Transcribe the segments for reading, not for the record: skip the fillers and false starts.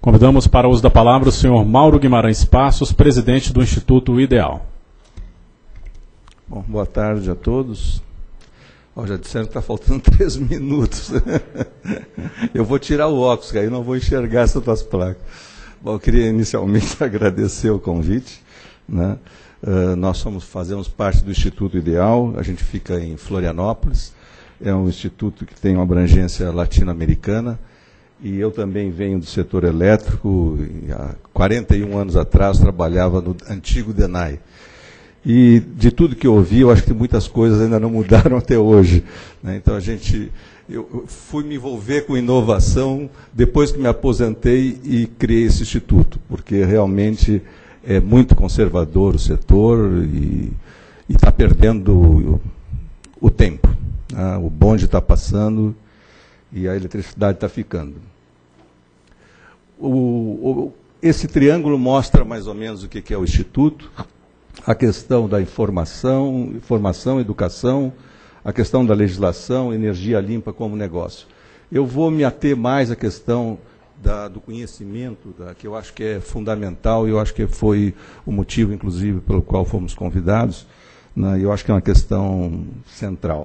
Convidamos para o uso da palavra o senhor Mauro Guimarães Passos, presidente do Instituto Ideal. Bom, boa tarde a todos. Já disseram que está faltando 3 minutos. Eu vou tirar o óculos, que aí não vou enxergar essas tuas placas. Bom, eu queria inicialmente agradecer o convite, né? Nós fazemos parte do Instituto Ideal, a gente fica em Florianópolis, é um instituto que tem uma abrangência latino-americana, e eu também venho do setor elétrico, e há 41 anos atrás trabalhava no antigo DENAI. E de tudo que eu ouvi, eu acho que muitas coisas ainda não mudaram até hoje, né? Então eu fui me envolver com inovação depois que me aposentei e criei esse instituto, porque realmente é muito conservador o setor e está perdendo o tempo, né? O bonde está passando e a eletricidade está ficando. Esse triângulo mostra mais ou menos o que é o instituto. A questão da informação, educação, a questão da legislação, energia limpa como negócio. Eu vou me ater mais à questão do conhecimento, que eu acho que é fundamental, e eu acho que foi o motivo, inclusive, pelo qual fomos convidados, né? Eu acho que é uma questão central.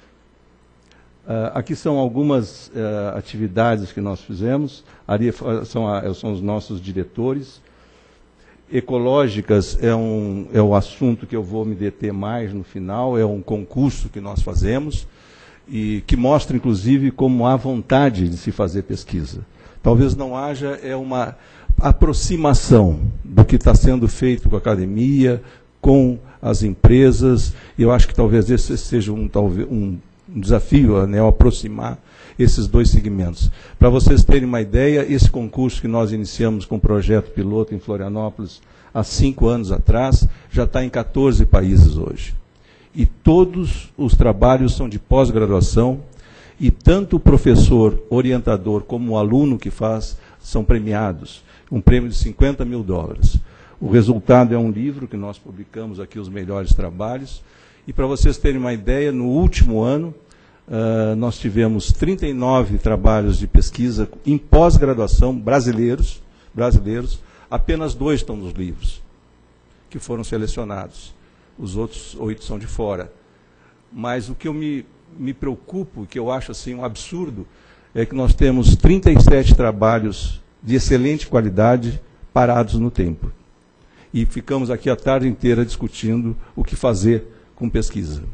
Aqui são algumas atividades que nós fizemos, ali são os nossos diretores. Ecológicas é o assunto que eu vou me deter mais no final, é um concurso que nós fazemos e que mostra, inclusive, como há vontade de se fazer pesquisa. Talvez não haja uma aproximação do que está sendo feito com a academia, com as empresas. Eu acho que talvez esse seja um desafio, né, aproximar esses dois segmentos. Para vocês terem uma ideia, esse concurso que nós iniciamos com o projeto piloto em Florianópolis há 5 anos atrás, já está em 14 países hoje. E todos os trabalhos são de pós-graduação, e tanto o professor orientador como o aluno que faz são premiados, um prêmio de $50 mil. O resultado é um livro que nós publicamos aqui, os melhores trabalhos, e para vocês terem uma ideia, no último ano, nós tivemos 39 trabalhos de pesquisa em pós-graduação brasileiros, apenas 2 estão nos livros, que foram selecionados. Os outros 8 são de fora. Mas o que eu me preocupo, que eu acho assim um absurdo, é que nós temos 37 trabalhos de excelente qualidade parados no tempo. E ficamos aqui a tarde inteira discutindo o que fazer com pesquisa.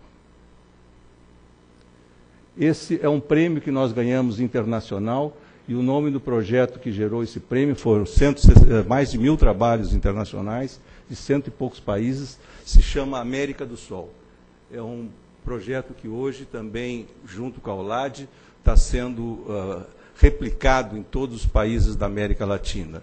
Esse é um prêmio que nós ganhamos internacional, e o nome do projeto que gerou esse prêmio foram mais de 1.000 trabalhos internacionais, de 100 e poucos países, se chama América do Sol. É um projeto que hoje também, junto com a OLAD, está sendo replicado em todos os países da América Latina.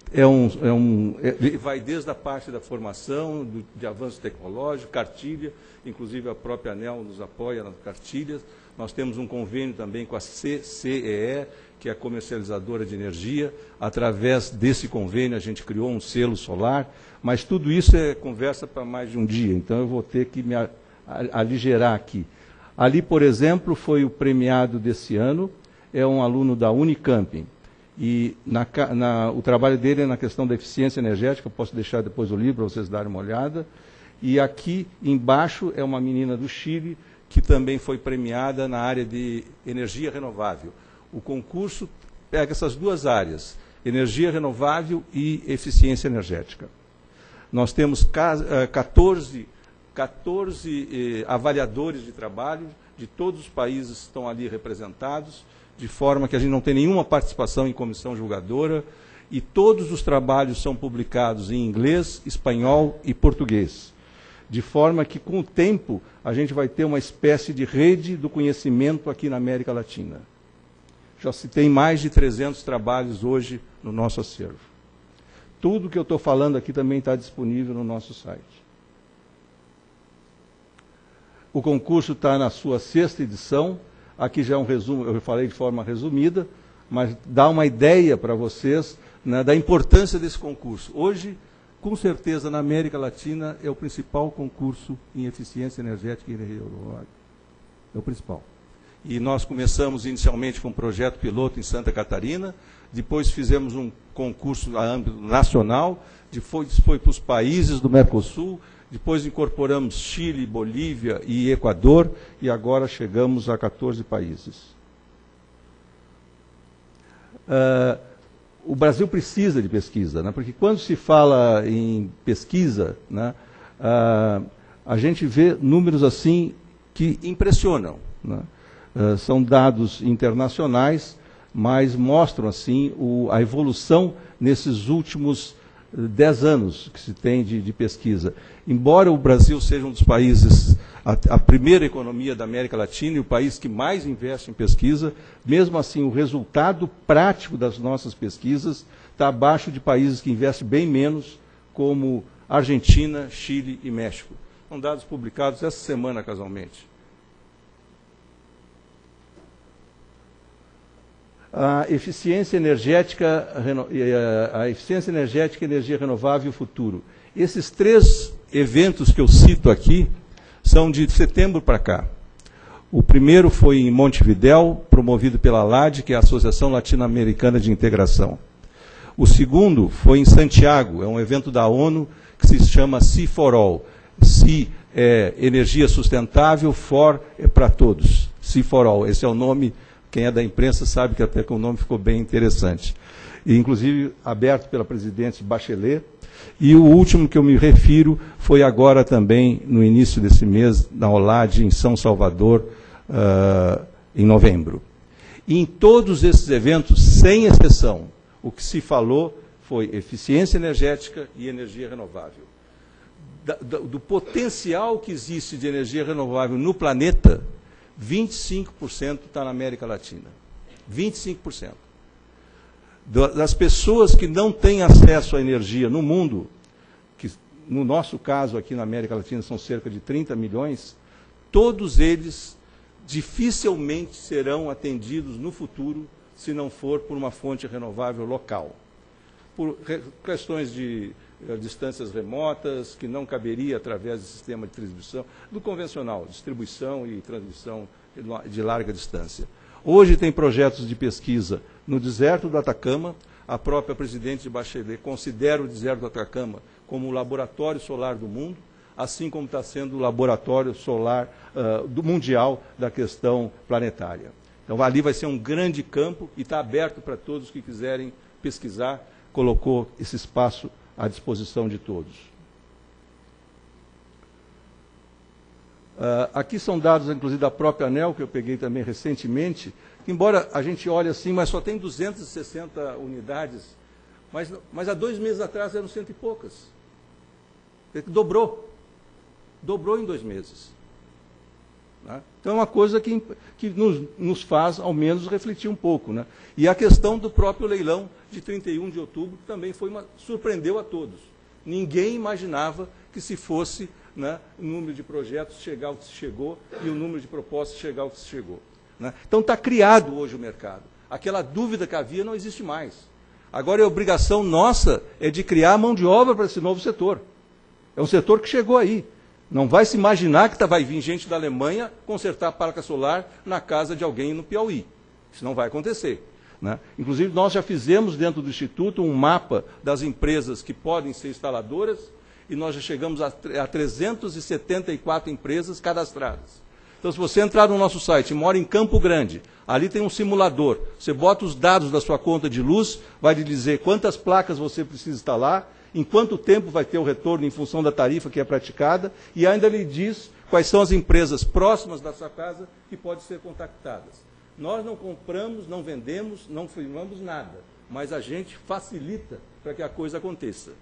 Vai desde a parte da formação, de avanço tecnológico, cartilha, inclusive a própria ANEEL nos apoia nas cartilhas. Nós temos um convênio também com a CCEE, que é a comercializadora de energia. Através desse convênio, a gente criou um selo solar, mas tudo isso é conversa para mais de um dia, então eu vou ter que me aligerar aqui. Ali, por exemplo, foi o premiado desse ano, é um aluno da Unicamp, e o trabalho dele é na questão da eficiência energética. Eu posso deixar depois o livro para vocês darem uma olhada. E aqui embaixo é uma menina do Chile, que também foi premiada na área de energia renovável. O concurso pega essas duas áreas, energia renovável e eficiência energética. Nós temos 14 avaliadores de trabalho, de todos os países estão ali representados, de forma que a gente não tem nenhuma participação em comissão julgadora, e todos os trabalhos são publicados em inglês, espanhol e português. De forma que, com o tempo, a gente vai ter uma espécie de rede do conhecimento aqui na América Latina. Já se tem mais de 300 trabalhos hoje no nosso acervo. Tudo que eu estou falando aqui também está disponível no nosso site. O concurso está na sua 6ª edição. Aqui já é um resumo, eu falei de forma resumida, mas dá uma ideia para vocês, né, da importância desse concurso. Hoje, com certeza, na América Latina, é o principal concurso em eficiência energética e energia renovável. É o principal. E nós começamos inicialmente com um projeto piloto em Santa Catarina, depois fizemos um concurso a âmbito nacional, depois foi para os países do Mercosul, depois incorporamos Chile, Bolívia e Equador, e agora chegamos a 14 países. O Brasil precisa de pesquisa, né? Porque quando se fala em pesquisa, né, a gente vê números assim que impressionam, né? São dados internacionais, mas mostram assim a evolução nesses últimos 10 anos que se tem de pesquisa. Embora o Brasil seja um dos países, a primeira economia da América Latina e o país que mais investe em pesquisa, mesmo assim o resultado prático das nossas pesquisas está abaixo de países que investem bem menos, como Argentina, Chile e México. São dados publicados essa semana, casualmente. A eficiência energética e energia renovável e o futuro. Esses 3 eventos que eu cito aqui são de setembro para cá. O primeiro foi em Montevidéu, promovido pela ALAD, que é a Associação Latino-Americana de Integração. O segundo foi em Santiago, é um evento da ONU que se chama Sea for All. Sea é energia sustentável, for é para todos. Sea for All, esse é o nome. Quem é da imprensa sabe que até que o nome ficou bem interessante. E, inclusive, aberto pela presidente Bachelet. E o último que eu me refiro foi agora também, no início desse mês, na OLAD, em São Salvador, em novembro. E em todos esses eventos, sem exceção, o que se falou foi eficiência energética e energia renovável. Do potencial que existe de energia renovável no planeta, 25% está na América Latina. 25%. Das pessoas que não têm acesso à energia no mundo, que no nosso caso aqui na América Latina são cerca de 30 milhões, todos eles dificilmente serão atendidos no futuro se não for por uma fonte renovável local. Por questões de distâncias remotas, que não caberia através do sistema de transmissão, do convencional, distribuição e transmissão de larga distância. Hoje tem projetos de pesquisa no deserto do Atacama. A própria presidente Bachelet considera o deserto do Atacama como o laboratório solar do mundo, assim como está sendo o laboratório solar do mundial da questão planetária. Então, ali vai ser um grande campo e está aberto para todos que quiserem pesquisar, colocou esse espaço à disposição de todos. Aqui são dados, inclusive, da própria ANEEL, que eu peguei também recentemente, que, embora a gente olhe assim, mas só tem 260 unidades, mas há 2 meses atrás eram 100 e poucas. Dobrou. Dobrou em 2 meses. Né? Então, é uma coisa que nos faz, ao menos, refletir um pouco. Né? E a questão do próprio leilão de 31 de outubro também surpreendeu a todos. Ninguém imaginava que se fosse, né, o número de projetos chegar ao que se chegou e o número de propostas chegar ao que se chegou. Né? Então, está criado hoje o mercado. Aquela dúvida que havia não existe mais. Agora, a obrigação nossa é de criar mão de obra para esse novo setor. É um setor que chegou aí. Não vai se imaginar que vai vir gente da Alemanha consertar a placa solar na casa de alguém no Piauí. Isso não vai acontecer. Né? Inclusive, nós já fizemos dentro do Instituto um mapa das empresas que podem ser instaladoras e nós já chegamos a 374 empresas cadastradas. Então, se você entrar no nosso site e mora em Campo Grande, ali tem um simulador. Você bota os dados da sua conta de luz, vai lhe dizer quantas placas você precisa instalar, em quanto tempo vai ter o retorno em função da tarifa que é praticada, e ainda lhe diz quais são as empresas próximas da sua casa que podem ser contactadas. Nós não compramos, não vendemos, não firmamos nada, mas a gente facilita para que a coisa aconteça.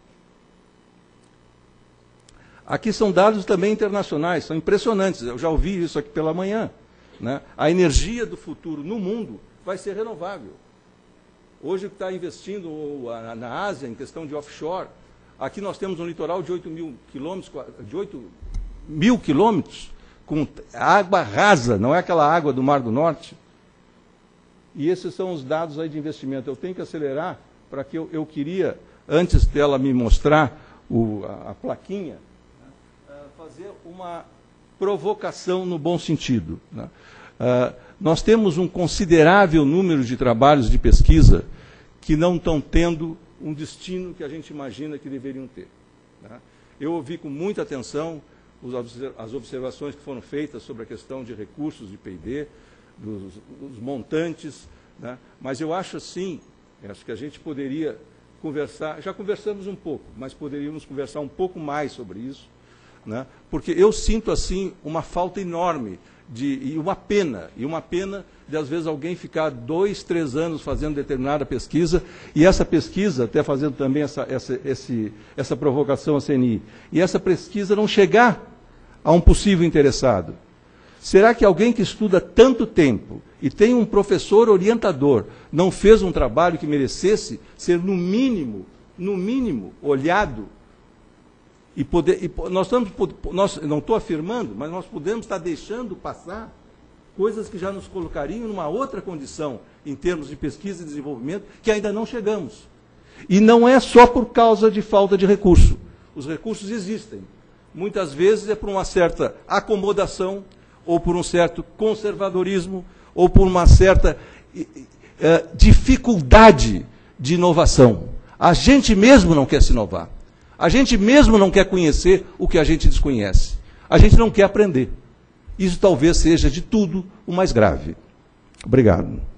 Aqui são dados também internacionais, são impressionantes, eu já ouvi isso aqui pela manhã. Né? A energia do futuro no mundo vai ser renovável. Hoje está investindo na Ásia em questão de offshore. Aqui nós temos um litoral de 8 mil quilômetros, com água rasa, não é aquela água do Mar do Norte. E esses são os dados aí de investimento. Eu tenho que acelerar, para que eu queria, antes dela me mostrar a plaquinha, fazer uma provocação no bom sentido. Né? Nós temos um considerável número de trabalhos de pesquisa que não estão tendo um destino que a gente imagina que deveriam ter. Né? Eu ouvi com muita atenção as observações que foram feitas sobre a questão de recursos de P&D, dos montantes, né? Mas eu acho assim, acho que a gente poderia conversar, já conversamos um pouco, mas poderíamos conversar um pouco mais sobre isso, né? Porque eu sinto assim uma falta enorme e uma pena de às vezes alguém ficar 2, 3 anos fazendo determinada pesquisa, e essa pesquisa, até fazendo também essa provocação à CNI, e essa pesquisa não chegar a um possível interessado. Será que alguém que estuda tanto tempo e tem um professor orientador não fez um trabalho que merecesse ser, no mínimo, olhado? E nós não estou afirmando, mas nós podemos estar deixando passar coisas que já nos colocariam numa outra condição, em termos de pesquisa e desenvolvimento, que ainda não chegamos. E não é só por causa de falta de recurso. Os recursos existem. Muitas vezes é por uma certa acomodação, ou por um certo conservadorismo, ou por uma certa dificuldade de inovação. A gente mesmo não quer se inovar. A gente mesmo não quer conhecer o que a gente desconhece. A gente não quer aprender. Isso talvez seja, de tudo, o mais grave. Obrigado.